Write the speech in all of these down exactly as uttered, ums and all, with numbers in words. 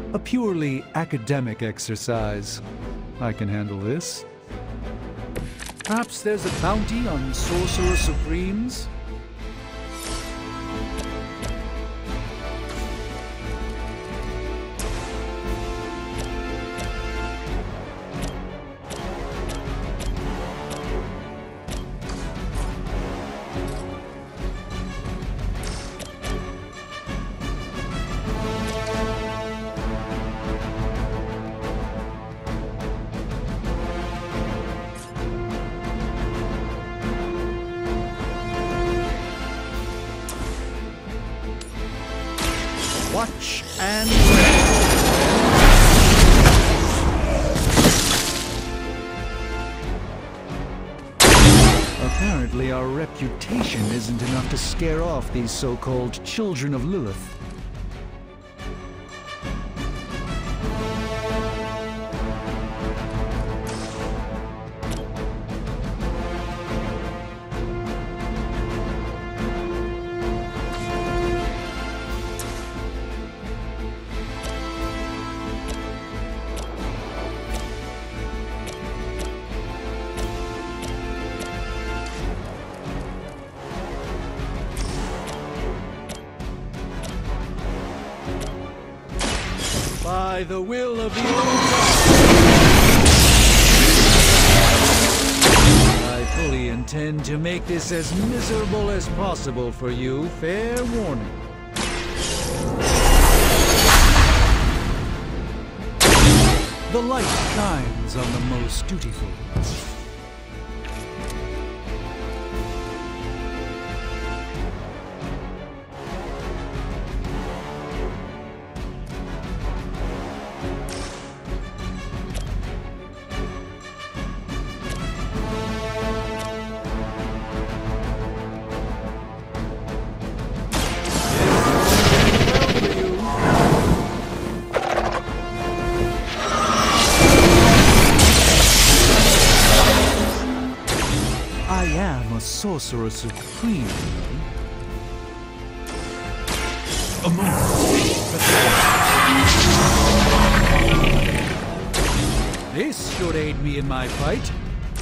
A purely academic exercise. I can handle this. Perhaps there's a bounty on Sorcerer Supremes? Watch and apparently our reputation isn't enough to scare off these so-called children of Lilith. By the will of the old I fully intend to make this as miserable as possible for you. Fair warning. The light shines on the most dutiful. I am a Sorcerer Supreme. A moment. This should aid me in my fight.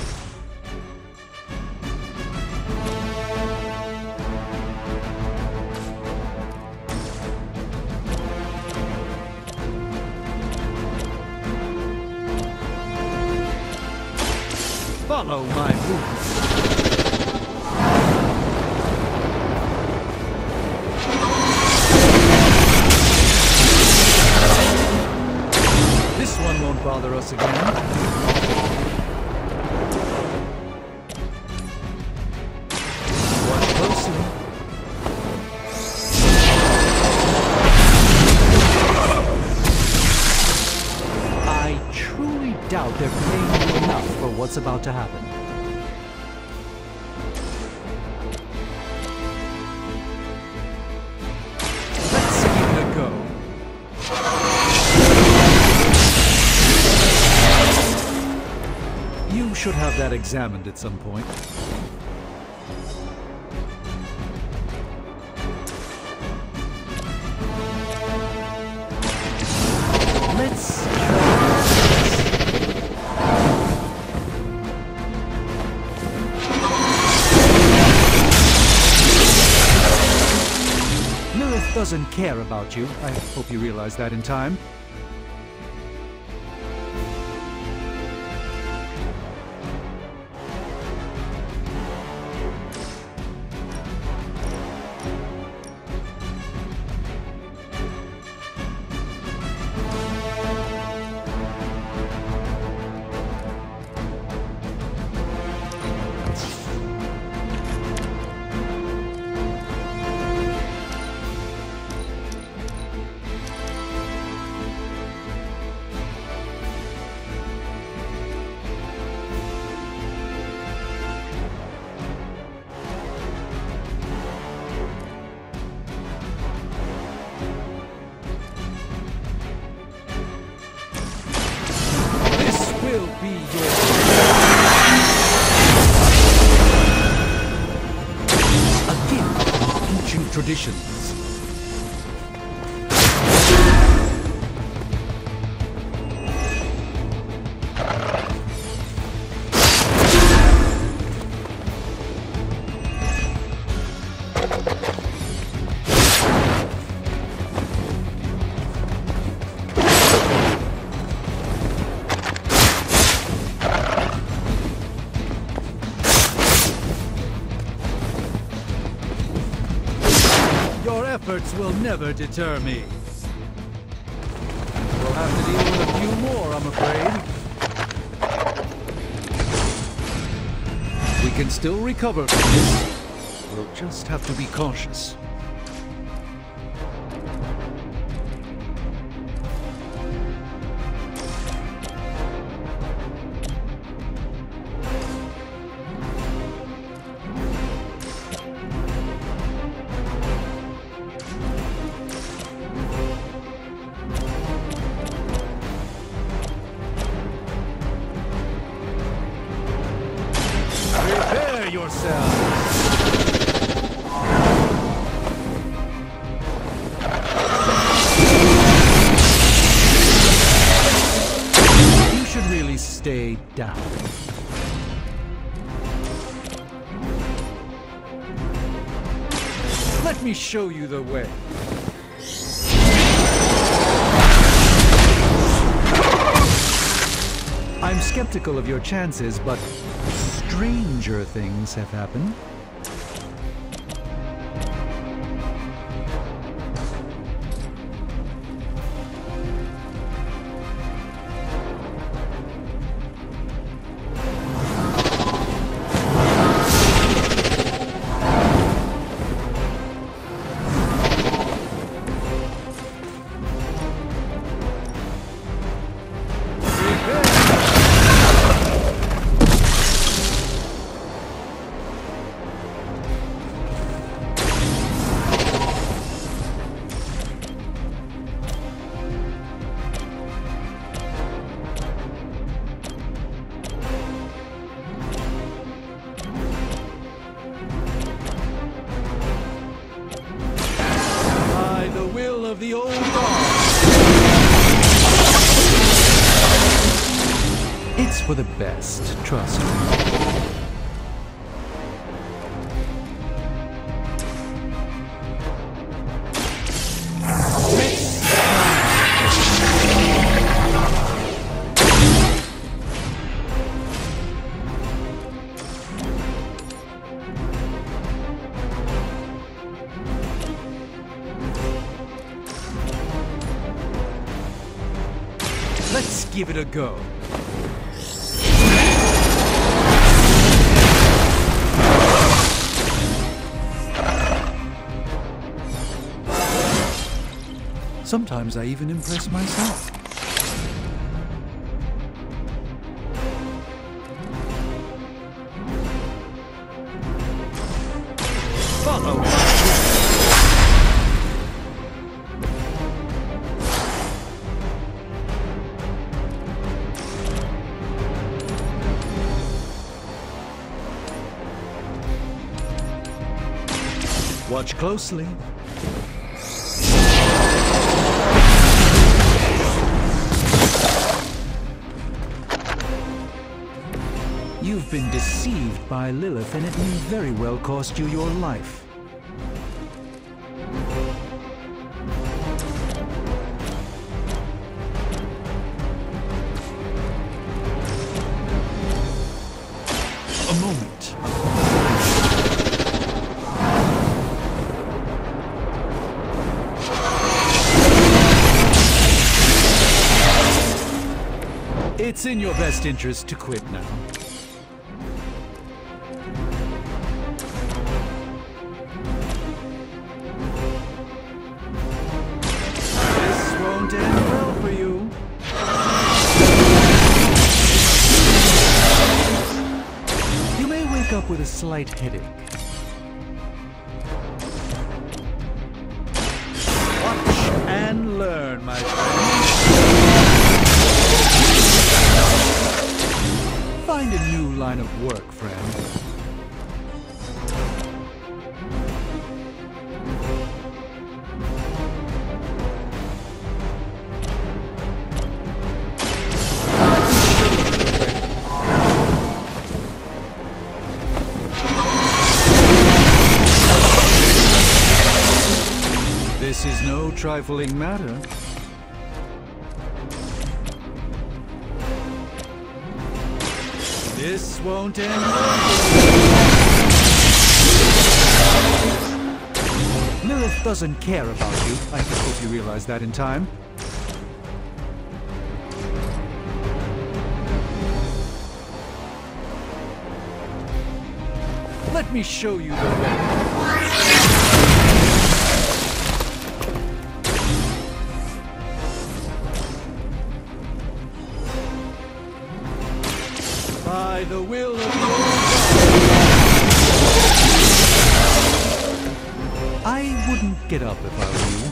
Follow my movements. This one won't bother us again. Watch closely. I truly doubt they're paying you enough for what's about to happen. Let's give it a go. You should have that examined at some point. Let's try Lilith doesn't care about you. I hope you realize that in time. Will be your a gift of ancient traditions. efforts will never deter me. We'll have to deal with a few more, I'm afraid. We can still recover from this. We'll just have to be cautious. Prepare yourselves! You should really stay down. Let me show you the way. I'm skeptical of your chances, but stranger things have happened. Of the old dog. It's for the best, trust me. Let's give it a go. Sometimes I even impress myself. Follow. Watch closely. You've been deceived by Lilith, and it may very well cost you your life. A moment. It's in your best interest to quit now. This won't end well for you. You may wake up with a slight headache. Watch and learn, my friend. Find a new line of work, friend. This is no trifling matter. This won't end well. Lilith doesn't care about you. I hope you realize that in time. Let me show you the way. By the will of your I wouldn't get up if I were you.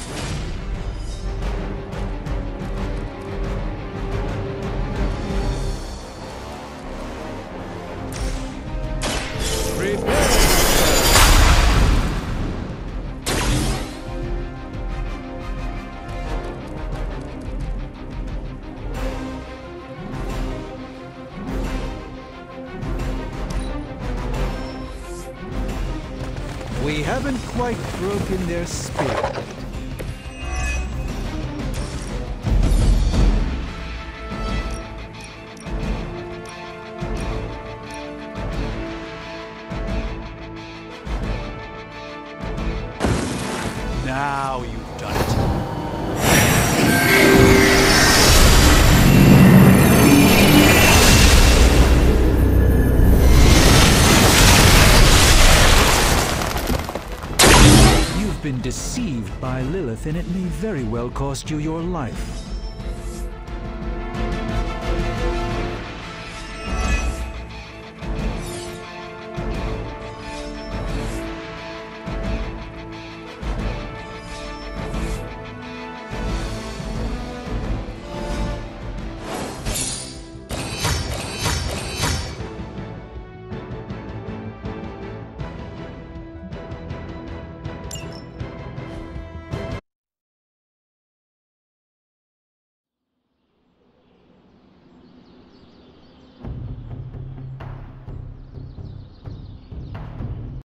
Prepare. We haven't quite broken their spirit. Now you've done it. You've been deceived by Lilith, and it may very well cost you your life.